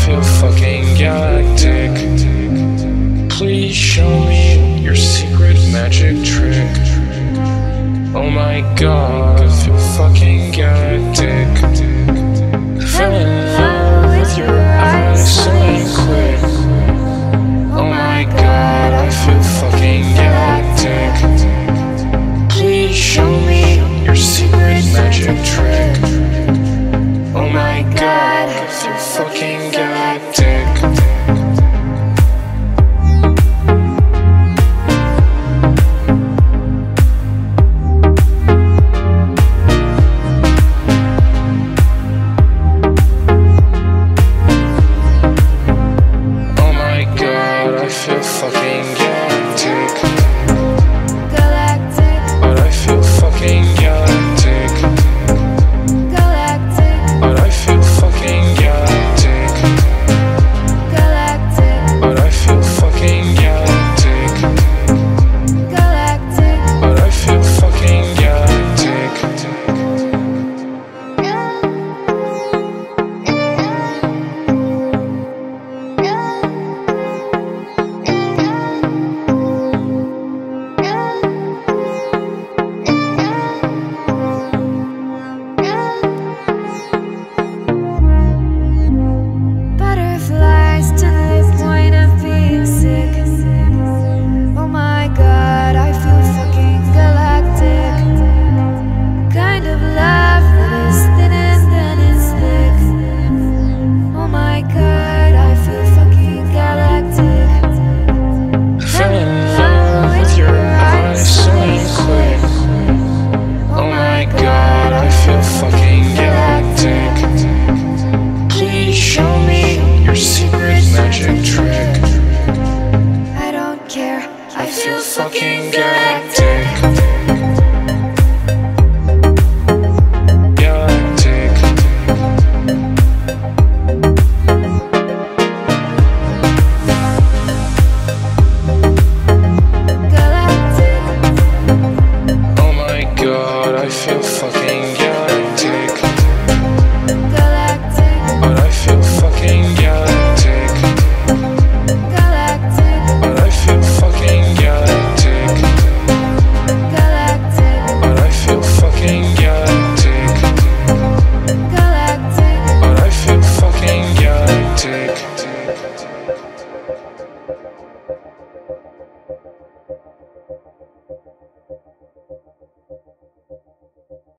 feel fucking galactic. Please show me your secret magic trick. Oh my god, I feel fucking galactic. Fell in love with your eyes so quick. Oh my god, I feel fucking galactic. Please show me your secret magic trick. Oh my god, I feel fucking galactic.